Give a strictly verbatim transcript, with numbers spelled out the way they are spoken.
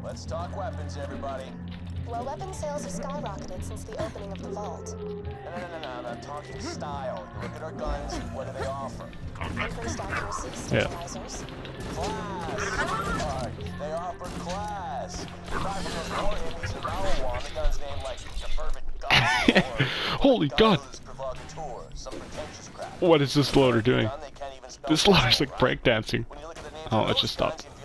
Let's talk weapons, everybody. Well, weapon sales have skyrocketed since the opening of the vault. No, no, no, no, I'm not talking style. You look at our guns, what do they offer? Increased accuracy, stabilizers. Class! Sweetheart. They offer class. Aside from those war hippies and marijuana, the gun's named like the fervent god. Holy God! Some pretentious crap. What is this loader doing? This loader's like breakdancing. Oh, let's just stop.